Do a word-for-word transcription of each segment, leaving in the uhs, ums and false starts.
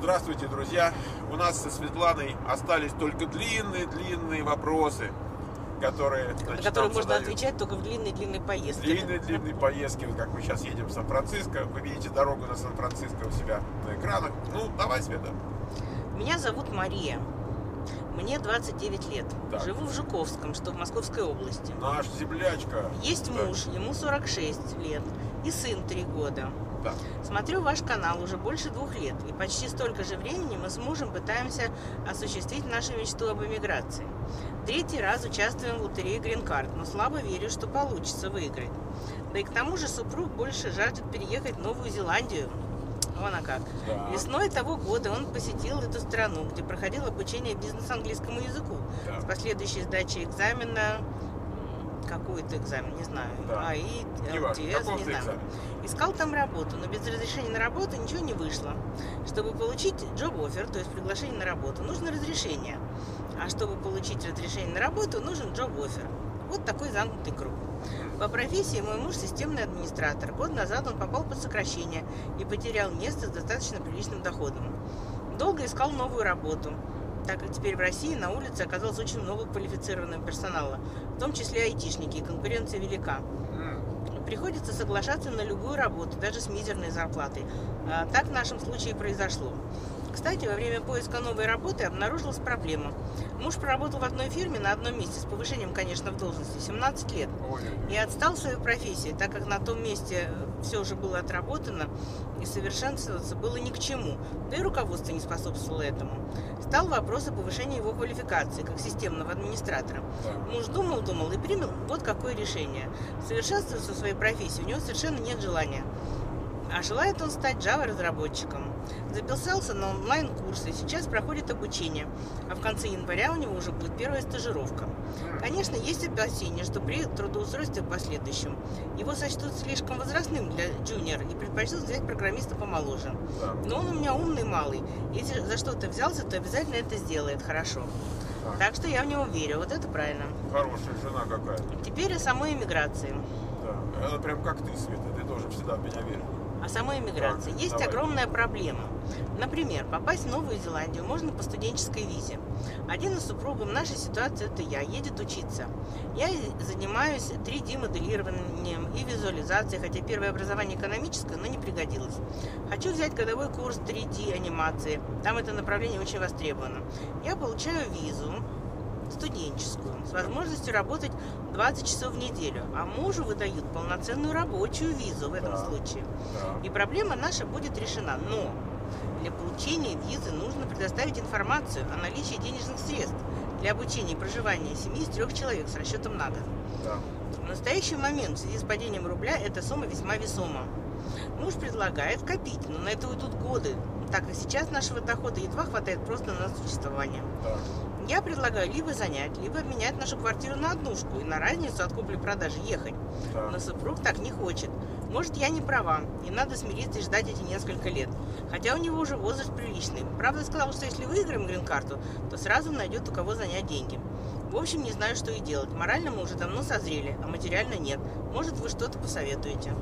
Здравствуйте, друзья! У нас со Светланой остались только длинные-длинные вопросы, которые, значит, на которые можно задают. отвечать только в длинной-длинной поездке. Длинные-длинные поездки, вот как мы сейчас едем в Сан-Франциско. Вы видите дорогу на Сан-Франциско у себя на экранах. Ну, давай, Света. Меня зовут Мария. Мне двадцать девять лет. Так. Живу в Жуковском, что в Московской области. Наш землячка. Есть Да. муж, ему сорок шесть лет. И сын три года. Да. Смотрю ваш канал уже больше двух лет. И почти столько же времени мы с мужем пытаемся осуществить нашу мечту об эмиграции. Третий раз участвуем в лотерее Green Card, но слабо верю, что получится выиграть. Да и к тому же супруг больше жаждет переехать в Новую Зеландию. Вон а как. Да. Весной того года он посетил эту страну, где проходил обучение бизнес-английскому языку. Да. С последующей сдачей экзамена, какой-то экзамен, не знаю, Да. а и Не важно, эл ти эс, какого-то не знаю. экзамена. Искал там работу, но без разрешения на работу ничего не вышло. Чтобы получить job-offer, то есть приглашение на работу, нужно разрешение. А чтобы получить разрешение на работу, нужен job-offer. Вот такой замкнутый круг. По профессии мой муж системный администратор. Год назад он попал под сокращение и потерял место с достаточно приличным доходом. Долго искал новую работу, так как теперь в России на улице оказалось очень много квалифицированного персонала, в том числе айтишники, и конкуренция велика. Приходится соглашаться на любую работу, даже с мизерной зарплатой. А, так в нашем случае произошло. Кстати, во время поиска новой работы обнаружилась проблема. Муж проработал в одной фирме на одном месте, с повышением, конечно, в должности, семнадцать лет. Ой. И отстал в своей профессии, так как на том месте все уже было отработано, и совершенствоваться было ни к чему. Да и руководство не способствовало этому. Стал вопрос о повышении его квалификации, как системного администратора. Да. Муж думал-думал и принял вот какое решение. Совершенствоваться в своей профессии у него совершенно нет желания. А желает он стать Java-разработчиком. Записался на онлайн-курсы и сейчас проходит обучение. А в конце января у него уже будет первая стажировка. Конечно, есть опасения, что при трудоустройстве в последующем его сочтут слишком возрастным для джуниора и предпочтут взять программиста помоложе. Да. Но он у меня умный малый. Если за что-то взялся, то обязательно это сделает хорошо. Так. Так что я в него верю. Вот это правильно. Хорошая жена какая. Теперь о самой эмиграции. Да. Это прям как ты, Света. Ты тоже всегда в меня веришь. О самой эмиграции. Так, Есть давай. огромная проблема. Например, попасть в Новую Зеландию можно по студенческой визе. Один из супругов в нашей ситуации, это я, едет учиться. Я занимаюсь три дэ моделированием и визуализацией, хотя первое образование экономическое, но не пригодилось. Хочу взять годовой курс три дэ анимации. Там это направление очень востребовано. Я получаю визу студенческую, с возможностью работать двадцать часов в неделю, а мужу выдают полноценную рабочую визу в этом Да. случае. Да. И проблема наша будет решена. Но для получения визы нужно предоставить информацию о наличии денежных средств для обучения и проживания семьи из трех человек с расчетом на год. Да. В настоящий момент в связи с падением рубля эта сумма весьма весома. Муж предлагает копить, но на это уйдут годы, так как сейчас нашего дохода едва хватает просто на существование. Да. Я предлагаю либо занять, либо обменять нашу квартиру на однушку и на разницу от купли-продажи ехать. Да. Но супруг так не хочет. Может, я не права, и надо смириться и ждать эти несколько лет. Хотя у него уже возраст приличный. Правда, сказал, что если выиграем грин-карту, то сразу найдет у кого занять деньги. В общем, не знаю, что и делать. Морально мы уже давно созрели, а материально нет. Может, вы что-то посоветуете?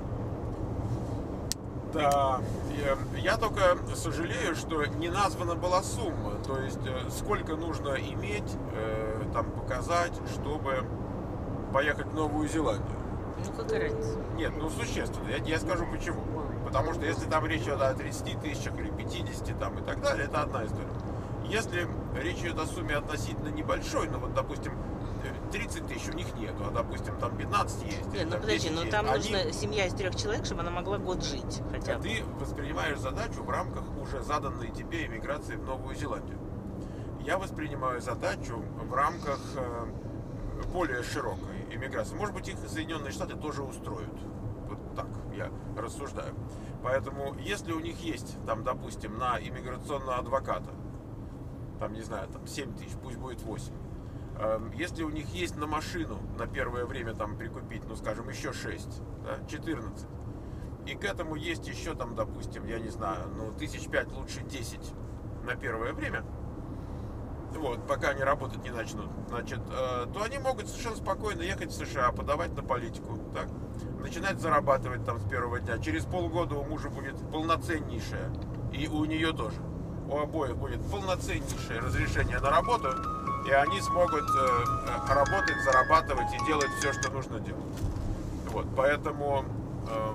Да, я, я только сожалею, что не названа была сумма, то есть э, сколько нужно иметь, э, там показать, чтобы поехать в Новую Зеландию. Ну, какая разница? Нет, ну существенно, я, я скажу почему. Потому что если там речь идет о тридцати тысячах или пятидесяти там, и так далее, это одна история. Если речь идет о сумме относительно небольшой, ну вот, допустим, тридцать тысяч у них нету, а, допустим, там пятнадцать есть. Нет, или ну там подожди, десять но есть, там они- нужна семья из трех человек, чтобы она могла год жить хотя А бы. ты воспринимаешь задачу в рамках уже заданной тебе эмиграции в Новую Зеландию. Я воспринимаю задачу в рамках э, более широкой эмиграции. Может быть, их Соединенные Штаты тоже устроят. Вот так я рассуждаю. Поэтому, если у них есть, там, допустим, на иммиграционного адвоката, там, не знаю, там семь тысяч, пусть будет восемь. Э, если у них есть на машину на первое время там прикупить, ну, скажем, еще шесть, да, четырнадцать. И к этому есть еще там, допустим, я не знаю, ну, тысяч пять, лучше десять на первое время. Вот, пока они работать не начнут, значит, э, то они могут совершенно спокойно ехать в США, подавать на политику, так, начинать зарабатывать там с первого дня. Через полгода у мужа будет полноценнейшая и у нее тоже. У обоих будет полноценнейшее разрешение на работу, и они смогут э, работать, зарабатывать и делать все, что нужно делать. Вот, поэтому э,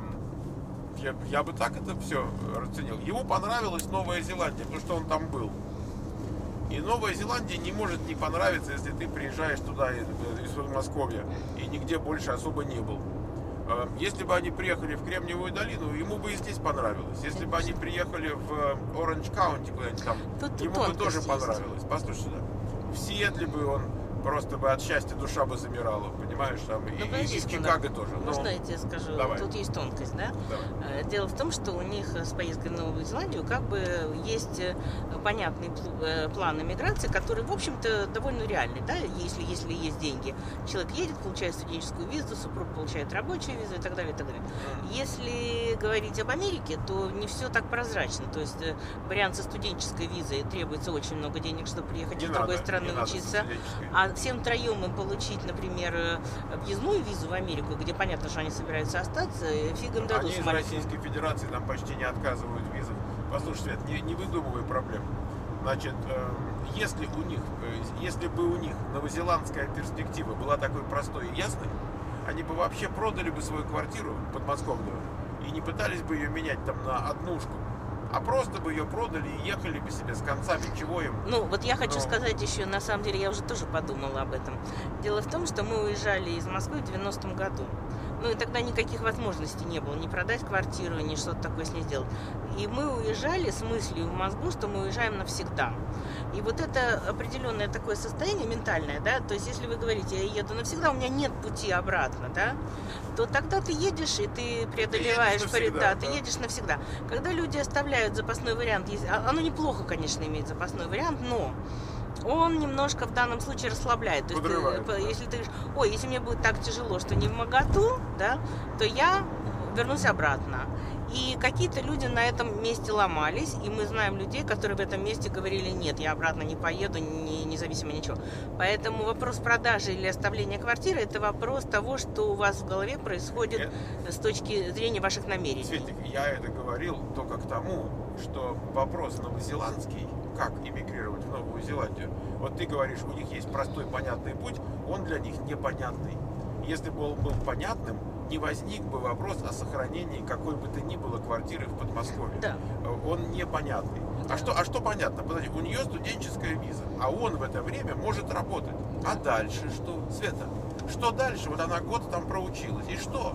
я, я бы так это все расценил. Ему понравилась Новая Зеландия, потому что он там был. И Новая Зеландия не может не понравиться, если ты приезжаешь туда из, из Подмосковья и нигде больше особо не был. Если бы они приехали в Кремниевую долину, ему бы и здесь понравилось. Если бы они приехали в Оранж Каунти куда-нибудь там, Тут ему бы тоже есть. понравилось. Послушай сюда. В Сиэтле бы он просто бы от счастья душа бы замирала, понимаешь, там, и, и в Чикаго тоже. Можно Но... я тебе скажу? Давай. Тут есть тонкость, да? Давай. Дело в том, что у них с поездкой в Новую Зеландию как бы есть понятный план иммиграции, который, в общем-то, довольно реальный, да, если, если есть деньги. Человек едет, получает студенческую визу, супруг получает рабочую визу и так далее, и так далее. Если говорить об Америке, то не все так прозрачно. То есть вариант со студенческой визой требуется очень много денег, чтобы приехать не из надо, другой страны учиться. А всем троем им получить, например, въездную визу в Америку, где понятно, что они собираются остаться, фиг им дадут. Они из Российской Федерации там почти не отказывают в визах. Послушай, Свет, не, не выдумывай проблем. Значит, э, если у них, э, если бы у них новозеландская перспектива была такой простой и ясной, они бы вообще продали бы свою квартиру подмосковную и не пытались бы ее менять там на однушку. А просто бы ее продали и ехали бы себе с концами, чего им. Ну, вот я хочу Но... сказать еще, на самом деле, я уже тоже подумала об этом. Дело в том, что мы уезжали из Москвы в девяностом году. Ну, и тогда никаких возможностей не было, ни продать квартиру, ни что-то такое с ней сделать. И мы уезжали с мыслью в мозгу, что мы уезжаем навсегда. И вот это определенное такое состояние ментальное, да, то есть если вы говорите, я еду навсегда, у меня нет пути обратно, да, то тогда ты едешь и ты преодолеваешь, ты навсегда, да, да. ты едешь навсегда. Когда люди оставляют запасной вариант, оно неплохо, конечно, иметь запасной вариант, но он немножко в данном случае расслабляет. То есть ты, если ты говоришь, ой, если мне будет так тяжело, что не в моготу, да, то я вернусь обратно. И какие-то люди на этом месте ломались, и мы знаем людей, которые в этом месте говорили, нет, я обратно не поеду, не, независимо ничего. Поэтому вопрос продажи или оставления квартиры – это вопрос того, что у вас в голове происходит Нет. с точки зрения ваших намерений. Светик, я это говорил только к тому, что вопрос новозеландский, как эмигрировать в Новую Зеландию, вот ты говоришь, у них есть простой, понятный путь, он для них непонятный. Если бы он был понятным, не возник бы вопрос о сохранении какой бы то ни было квартиры в Подмосковье. Да. Он непонятный. А что, а что понятно? Подожди, у нее студенческая виза, а он в это время может работать. А дальше что? Света, что дальше? Вот она год там проучилась. И что?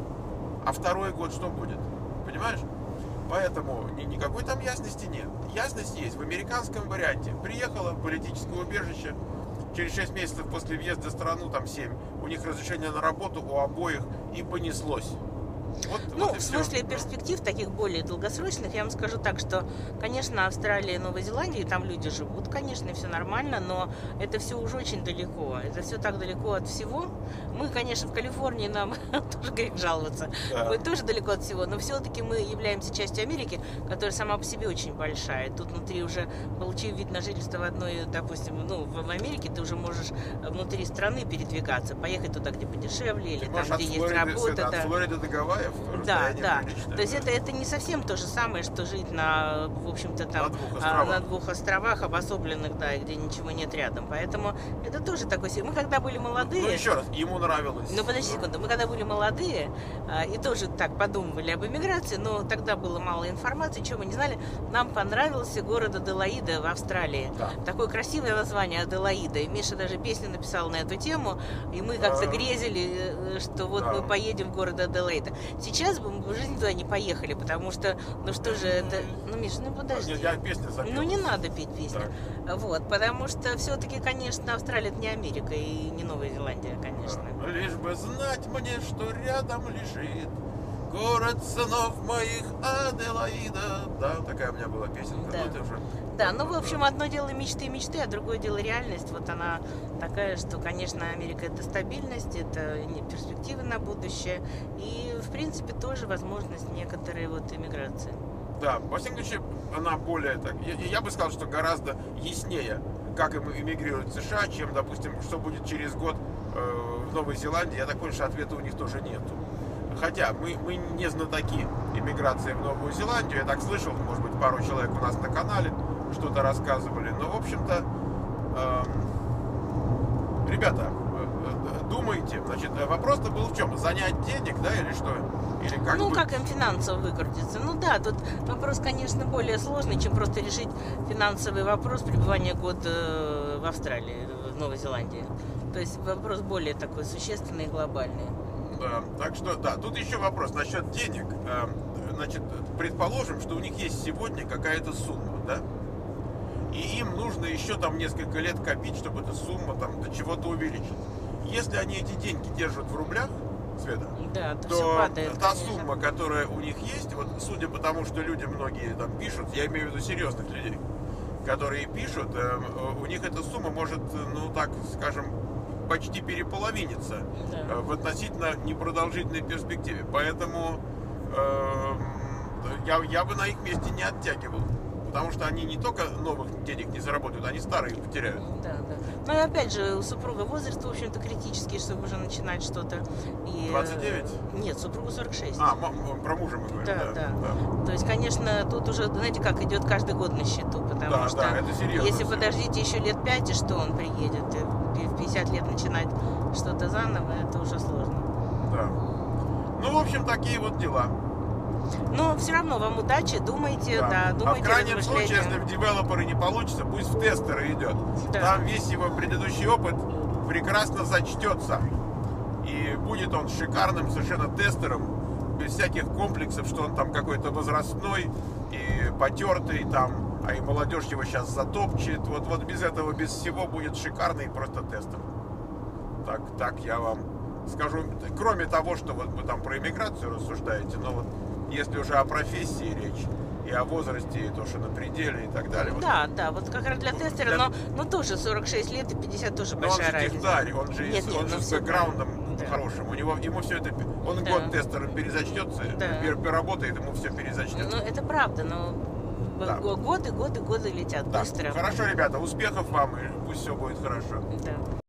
А второй год что будет? Понимаешь? Поэтому ни, никакой там ясности нет. Ясность есть в американском варианте. Приехала в политическое убежище, через шесть месяцев после въезда в страну, там семь, у них разрешение на работу у обоих, и понеслось. Вот, ну, вот в смысле все. перспектив таких более долгосрочных, я вам скажу так, что, конечно, Австралия и Новая Зеландия, там люди живут, конечно, и все нормально, но это все уже очень далеко, это все так далеко от всего. Мы, конечно, в Калифорнии, нам тоже грех жаловаться, да. Мы тоже далеко от всего, но все-таки мы являемся частью Америки, которая сама по себе очень большая. Тут внутри уже, получив вид на жительство в одной, допустим, ну, в Америке, ты уже можешь внутри страны передвигаться, поехать туда, где подешевле, или там, где есть работа. От Флориды до Гавайев. Да, да. То есть это, это не совсем то же самое, что жить на, в общем-то, там, на двух островах, на двух островах обособленных, да, где ничего нет рядом. Поэтому это тоже такой... Мы когда были молодые... Ну, еще раз, ему нравилось. Ну, подожди секунду. Мы когда были молодые и тоже так подумывали об эмиграции, но тогда было мало информации, чего мы не знали. Нам понравился город Аделаида в Австралии. Да. Такое красивое название Аделаида. И Миша даже песню написал на эту тему. И мы как-то грезили, что вот да. мы поедем в город Аделаида. Сейчас бы мы в жизни туда не поехали, потому что, ну что же это... Ну, Миша, ну подожди. Я, я песню запел. Ну, не надо петь песню. Так. Вот, потому что все-таки, конечно, Австралия это не Америка и не Новая Зеландия, конечно. Да. Лишь бы знать мне, что рядом лежит город сынов моих Аделаида. Да, такая у меня была песенка. Да. Ну, уже... Да, ну, в общем, одно дело мечты и мечты, а другое дело реальность. Вот она такая, что, конечно, Америка – это стабильность, это перспективы на будущее и, в принципе, тоже возможность некоторой вот иммиграции. Да, во всяком случае, она более так, я, я бы сказал, что гораздо яснее, как им эмигрировать в США, чем, допустим, что будет через год э, в Новой Зеландии. Я так понял, что ответа у них тоже нету. хотя мы, мы не знатоки иммиграции в Новую Зеландию, я так слышал, может быть, пару человек у нас на канале что-то рассказывали, но, в общем-то, э, ребята, э, думайте, значит, вопрос-то был в чем? Занять денег, да, или что? Или как Ну, быть? как им финансово выкрутиться? Ну да, тут вопрос, конечно, более сложный, чем просто решить финансовый вопрос пребывания года в Австралии, в Новой Зеландии. То есть вопрос более такой существенный и глобальный. Да, так что, да, тут еще вопрос насчет денег. Э, Значит, предположим, что у них есть сегодня какая-то сумма, да? И им нужно еще там несколько лет копить, чтобы эта сумма там до чего-то увеличить. Если они эти деньги держат в рублях, Света, Да, то, то все падает, та конечно. сумма, которая у них есть, вот судя по тому, что люди многие там пишут, я имею в виду серьезных людей, которые пишут, э, у них эта сумма может, ну так скажем, почти переполовиниться Да. э, в относительно непродолжительной перспективе. Поэтому э, я, я бы на их месте не оттягивал. Потому что они не только новых денег не заработают, они старые потеряют. Да, да. Ну и опять же, у супруга возраст, в общем-то, критический, чтобы уже начинать что-то. И, двадцать девять? Нет, супругу сорок шесть. А, м- м- про мужа мы говорим. Да, Да, да. да. То есть, конечно, тут уже, знаете, как идет каждый год на счету, потому Да, что да, это серьезно если всё. подождите еще лет пять, и что он приедет, и в пятьдесят лет начинать что-то заново, это уже сложно. Да. Ну, в общем, такие вот дела. Но все равно вам удачи, думайте, да, А думайте, в крайнем случае, размышляйте. если в девелоперы не получится, пусть в тестеры идет. Да. Там весь его предыдущий опыт прекрасно зачтется. И будет он шикарным совершенно тестером, без всяких комплексов, что он там какой-то возрастной и потертый там, а и молодежь его сейчас затопчет. Вот, вот без этого, без всего будет шикарный просто тестер. Так, так я вам скажу. Кроме того, что вот вы там про иммиграцию рассуждаете, но вот если уже о профессии речь, и о возрасте, и то, что на пределе, и так далее. Вот. Да, да, вот как раз для тестера, Для- но, но тоже сорок шесть лет и пятьдесят тоже Но он большая же разница. технарь, он же, Нет, с- нет, он ну же с всё бэкграундом правильно, да. хорошим. У него, ему все это, он Да. год тестером перезачтется, Да. пер- переработает, ему все перезачтется. Ну, это правда, но Да. годы, годы, годы летят Да. быстро. Хорошо, ребята, успехов вам, и пусть все будет хорошо. Да.